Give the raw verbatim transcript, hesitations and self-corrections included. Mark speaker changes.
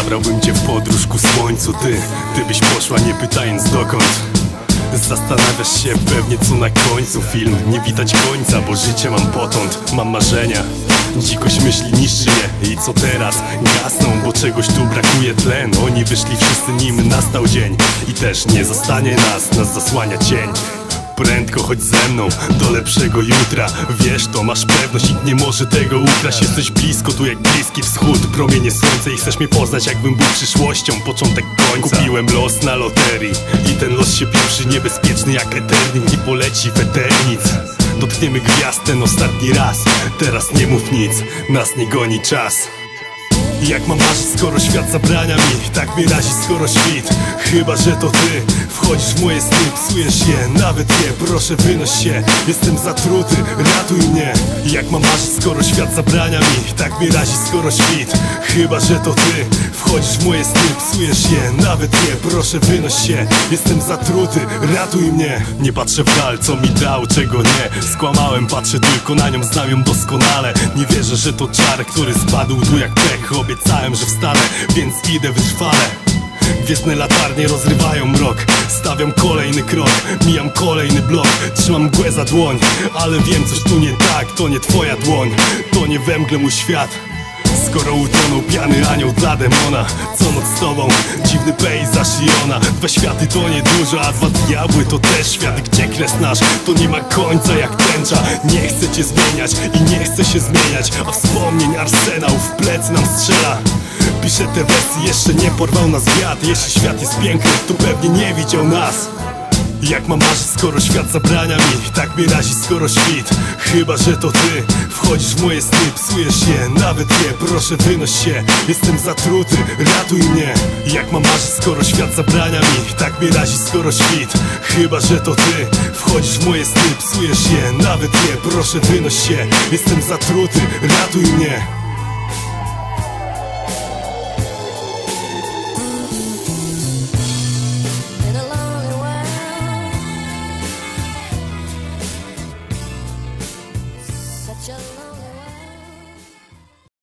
Speaker 1: Zabrałbym cię w podróż ku słońcu, ty Ty byś poszła nie pytając dokąd. Zastanawiasz się pewnie co na końcu. Film nie widać końca, bo życie mam potąd. Mam marzenia, dzikość myśli niszczy mnie. I co teraz? Gasną, bo czegoś tu brakuje tlen. Oni wyszli wszyscy, nim nastał dzień. I też nie zostanie nas, nas zasłania cień. Prędko chodź ze mną do lepszego jutra. Wiesz to, masz pewność, nikt nie może tego ukraść. Jesteś blisko, tu jak Bliski Wschód. Promienie słońca i chcesz mnie poznać, jakbym był przyszłością, początek końca. Kupiłem los na loterii i ten los się pieprzy, niebezpieczny jak Eternik. I poleci w eternic. Dotkniemy gwiazd ten ostatni raz. Teraz nie mów nic, nas nie goni czas. Jak mam marzyć, skoro świat zabrania mi? Tak mnie razi, skoro świt. Chyba że to ty wchodzisz w moje sny, psujesz je, nawet je. Proszę wynoś się, jestem zatruty, ratuj mnie. Jak mam marzyć, skoro świat zabrania mi? Tak mnie razi, skoro świt. Chyba że to ty wchodzisz w moje sny, psujesz je, nawet je. Proszę wynoś się, jestem zatruty, ratuj mnie. Nie patrzę w dal, co mi dał, czego nie. Skłamałem, patrzę tylko na nią, znam ją doskonale. Nie wierzę, że to czar, który spadł tu jak pech. Obiecałem, że wstanę, więc idę wytrwale. Gwiezdne latarnie rozrywają mrok. Stawiam kolejny krok, mijam kolejny blok. Trzymam mgłę za dłoń, ale wiem, coś tu nie tak. To nie twoja dłoń, to nie we mgle mój świat. Skoro utonął pijany anioł dla demona, co noc z tobą, dziwny pejzaż i ona. Dwa światy to nie dużo, a dwa diabły to też świat. Gdzie kres nasz, to nie ma końca jak tęcza. Nie chcę cię zmieniać i nie chcę się zmieniać, a wspomnień arsenał w plecy nam strzela. Piszę te wersy, jeszcze nie porwał nas wiatr. Jeśli świat jest piękny, to pewnie nie widział nas. Jak mam marzyć, skoro świat zabrania mi? Tak mnie razi, skoro świt. Chyba że to ty wchodzisz w moje sny, psujesz je, nawet je. Proszę wynoś się, jestem zatruty, ratuj mnie. Jak mam marzyć, skoro świat zabrania mi? Tak mnie razi, skoro świt. Chyba że to ty wchodzisz w moje sny, psujesz je, nawet je. Proszę wynoś się, jestem zatruty, ratuj mnie.